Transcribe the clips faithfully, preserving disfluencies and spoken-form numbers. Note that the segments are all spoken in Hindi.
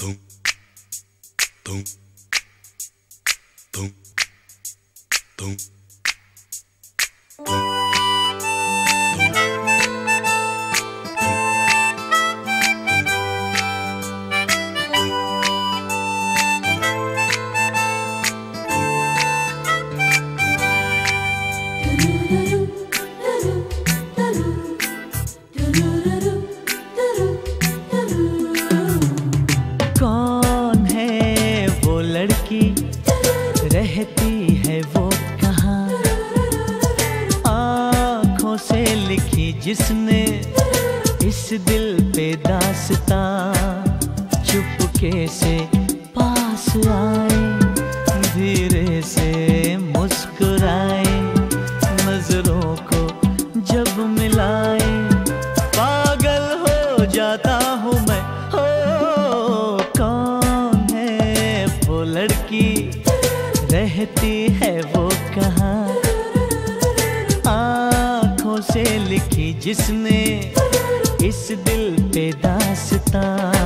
कौन है वो लड़की, रहती है वो कहाँ, आँखों से लिखी जिसने इस दिल पे दास्तां, चुपके से पास आए, धीरे से मुस्कुराए, नजरों को जब मिलाए, पागल हो जाता हूँ मैं। हो कौन है वो लड़की, रहती है वो कहाँ, आँखों से लिखी जिसने इस दिल पे दास्तां।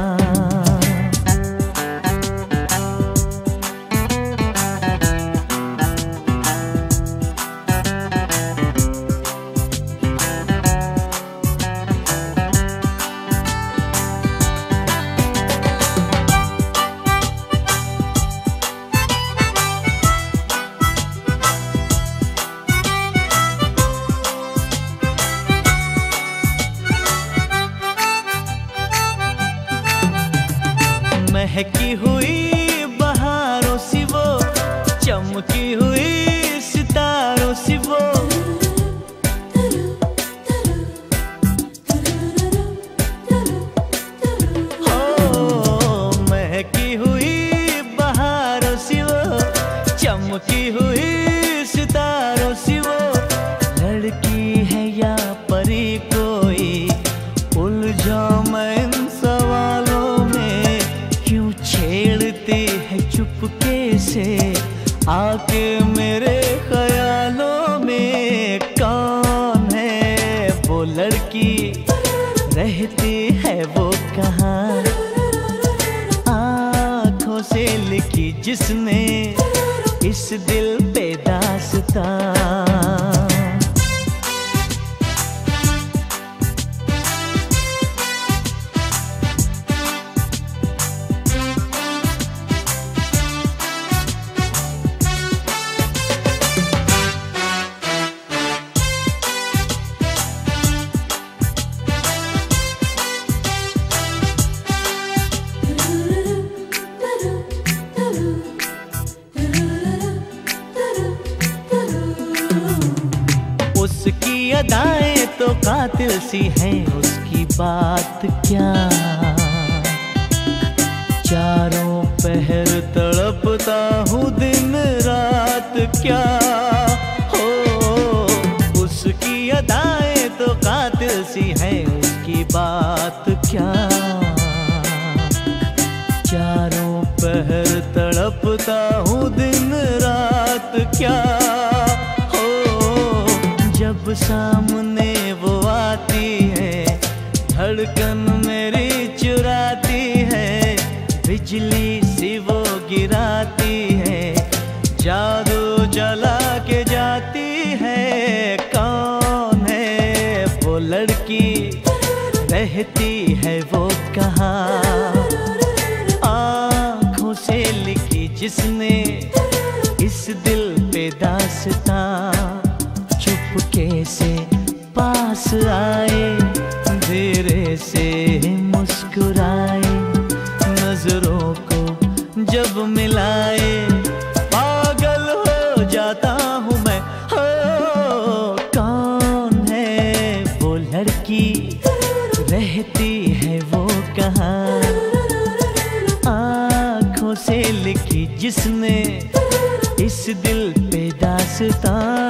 महकी हुई बहारों सी वो, चमकी हुई सितारों सी वो, हो महकी हुई बहारों सी वो, चमकी हुई सितारों सी वो, लड़की है या परी कोई, उलझा मैं इन सवालों में, क्यों छेड़ती है चुपके से आके मेरे ख्यालों में। कौन है वो लड़की, रहती है वो कहाँ, आँखों से लिखी जिसने इस दिल पे दास्तां। उसकी अदाएं तो कातिल सी हैं, उसकी बात क्या, चारों पहर तड़पता हूँ दिन रात क्या। हो उसकी अदाएं तो कातिल सी हैं, उसकी बात क्या, चारों पहर तड़पता हूँ दिन रात क्या। जब सामने वो आती है, धड़कन मेरी चुराती है, बिजली सी वो गिराती है, जादू जला के जाती है। कौन है वो लड़की, रहती है वो कहाँ, आँखों से लिखी जिसने इस दिल पे दास्तां, चुपके से पास आए, धीरे से मुस्कुराए, नजरों को जब मिलाए, पागल हो जाता हूँ मैं। हो कौन है वो लड़की, रहती है वो कहाँ, आँखों से लिखी जिसने इस दिल पे दास्तां।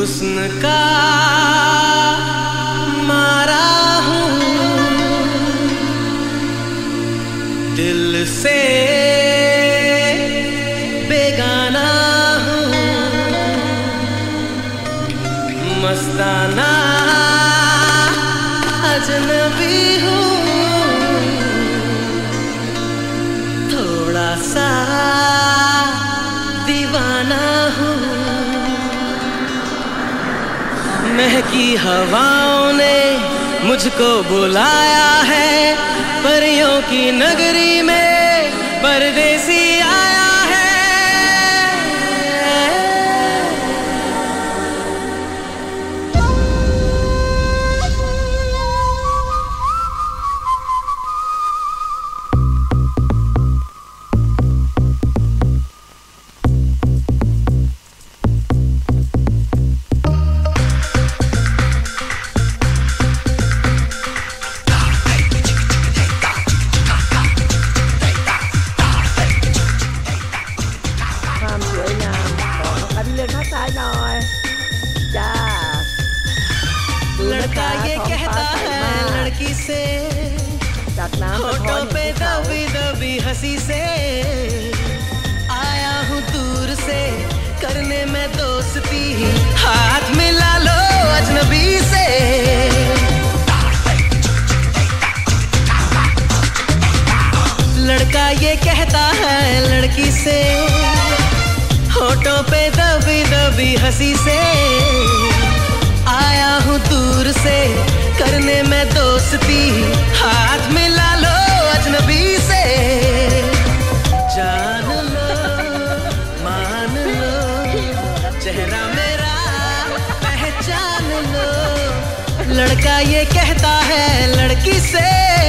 हुस्न का मारा हूँ, दिल से बेगाना हूँ, मस्ताना अजनबी हूँ, थोड़ा सा दीवाना हूँ। महकी हवाओं ने मुझको बुलाया है, परियों की नगरी में परदेसी आया है। लड़का ये कहता है लड़की से, होठों पे दबी दबी हंसी से, आया हूँ दूर से करने में दोस्ती, हाथ मिला लो अजनबी से। लड़का ये कहता है लड़की से, होठों पे दबी दबी हंसी से, आया हूँ दूर से करने में दोस्ती, हाथ मिला लो अजनबी से। जान लो मान लो चेहरा मेरा पहचान लो, लड़का ये कहता है लड़की से।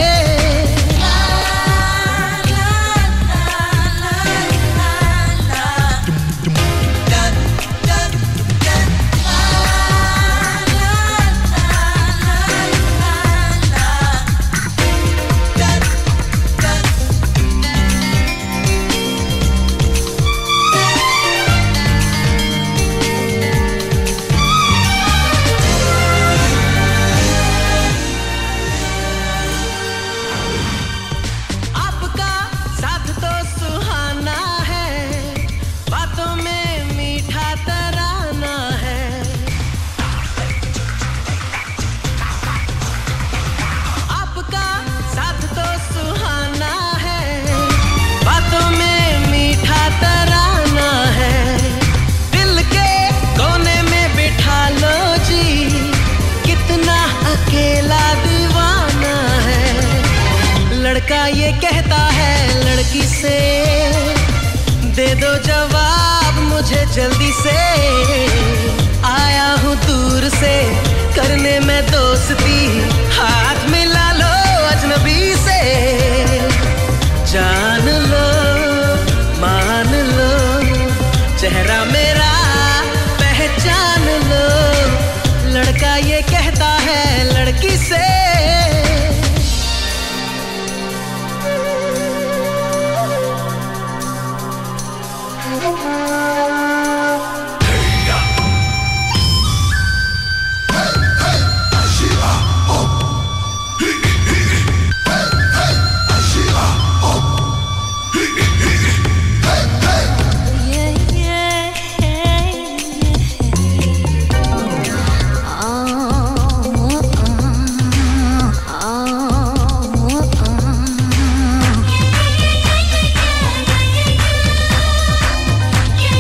लड़का ये कहता है लड़की से, दे दो जवाब मुझे जल्दी से, आया हूँ दूर से करने में दोस्ती, हाथ मिला लो अजनबी से। जान लो मान लो चेहरा मेरा पहचान लो, लड़का ये कहता है लड़की से। Yeah.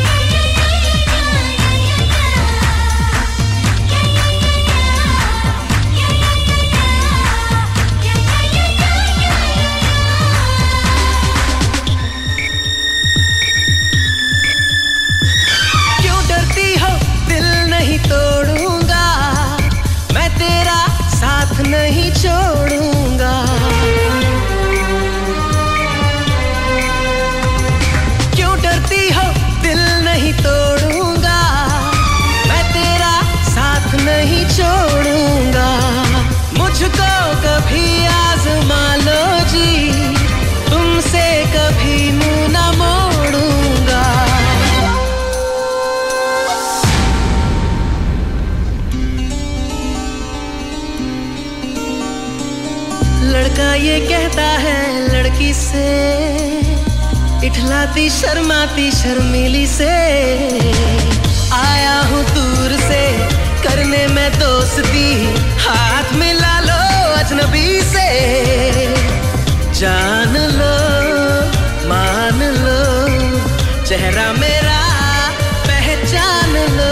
ये कहता है लड़की से, इठलाती शर्माती शर्मीली से, आया हूँ दूर से करने में दोस्ती, हाथ मिला लो अजनबी से, जान लो मान लो चेहरा मेरा पहचान लो।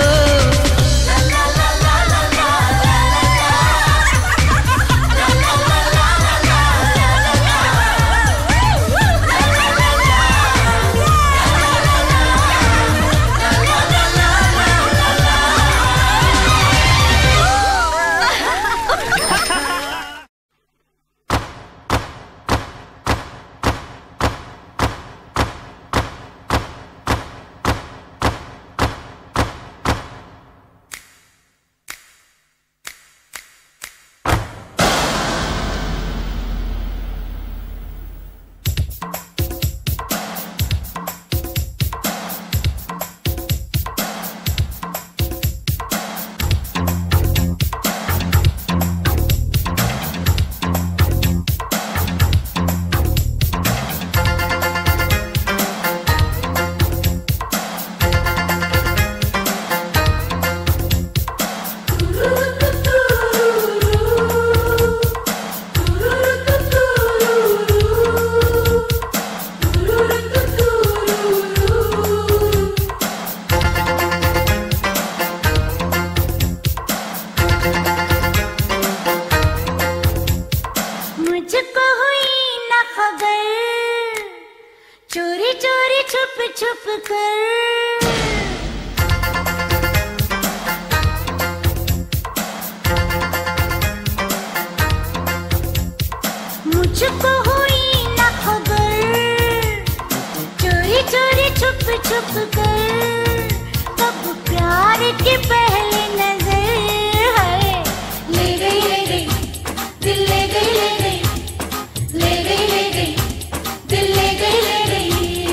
चोरी चोरी छुप छुप कर मुझको हुई न खबर, चोरी चोरी छुप छुप कर, कब प्यार की पहली नजर है, ले गई ले गई दिल ले गई ले गई, ले गई ले गई दिल ले गई ले गई।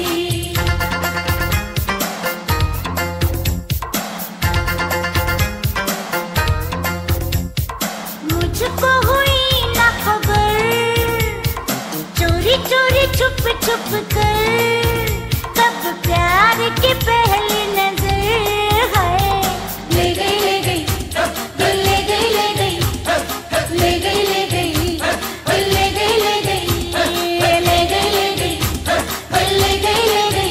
मुझको हुई न खबर, चोरी चोरी छुप छुप कर, कब प्यार की पहली नजर है, ले गई ले गई दिल ले गई ले गई, ले गई ले गई दिल ले गई ले गई, ले गई ले गई दिल ले गई ले गई।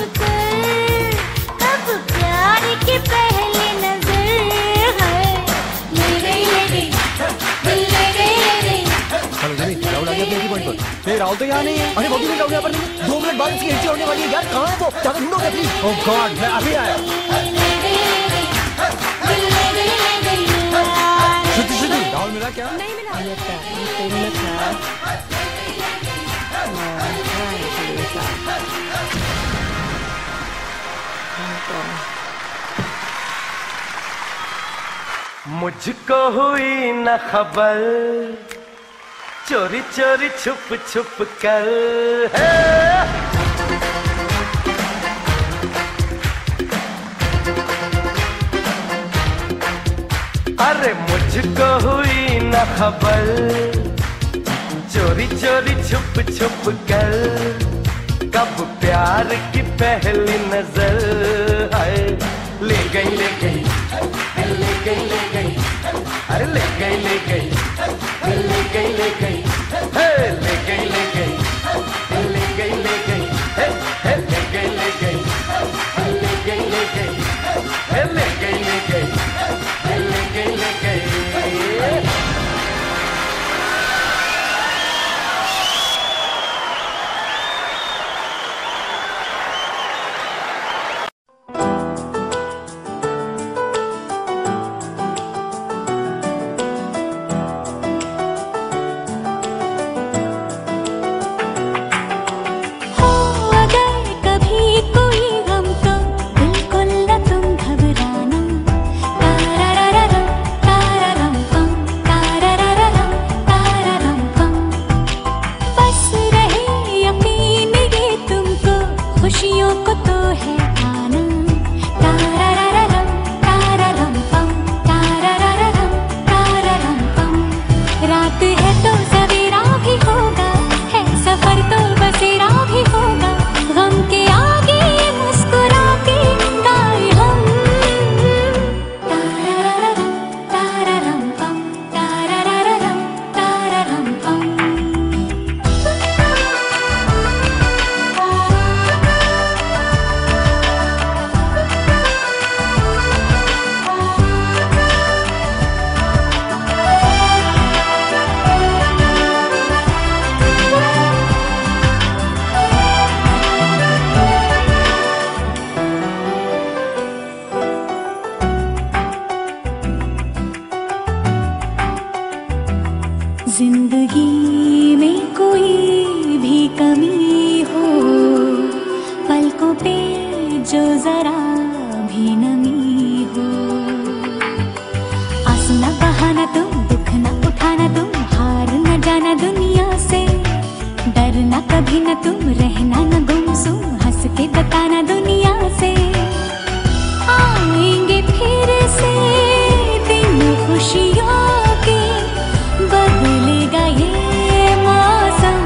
कर, कब प्यार की पहली नजर है। ले गई ले गई दिल ले गई ले गई। हेलो जनी, राहुल आ गया अपने पॉइंट पर। नहीं राहुल तो यहाँ नहीं है। अरे बहुत राहुल यहाँ पर नहीं है। दो मिनट बाद इसकी एंट्री होने वाली है यार। कहाँ है वो? ज्यादा ढूंढोगे प्लीज। ओह गॉड, मैं अभी आया। श्रुति श्रुति, राहुल मिला क्या? नहीं मिला। ये फिल्म था। मुझको हुई न खबर, चोरी चोरी छुप छुप कर है। अरे मुझको हुई न खबर, चोरी चोरी छुप छुप कर, कब प्यार की पहली नजर है। ले गई ले गई ले गई ले गई, अरे ले गई ले गई ले गई ले गई, हे ले गई ले गई ले गई ले गई, हे हे ले गई ले गई ले गई ले गई, हे ले गई ले गई ले गई ले गई। जिंदगी में कोई भी कमी हो, पलकों पे जो जरा भी नमी हो, आंसू न बहाना तुम, दुख न उठाना तुम, हार न जाना दुनिया से, डरना कभी न तुम, रहना न गुमसुम, हंस के बताना दुनिया से। आएंगे फिर से दिन खुशियों के, बदलेगा ये मौसम।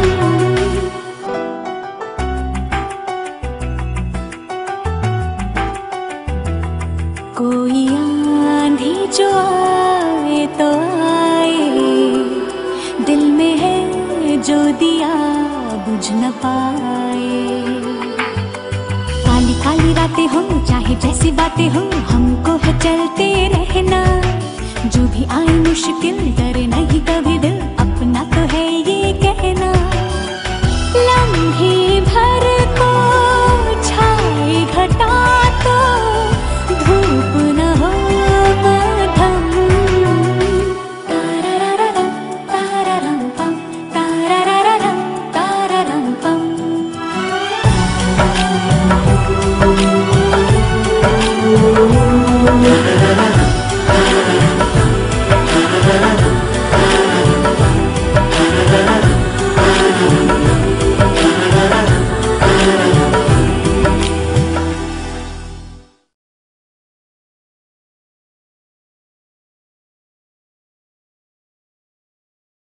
कोई आंधी जो आए तो आए, दिल में है जो दिया बुझ न पाए। काली काली रातें हो चाहे जैसी बातें हो, हमको है चलते रहना, जो भी आए मुश्किल डरे नहीं कभी दिल।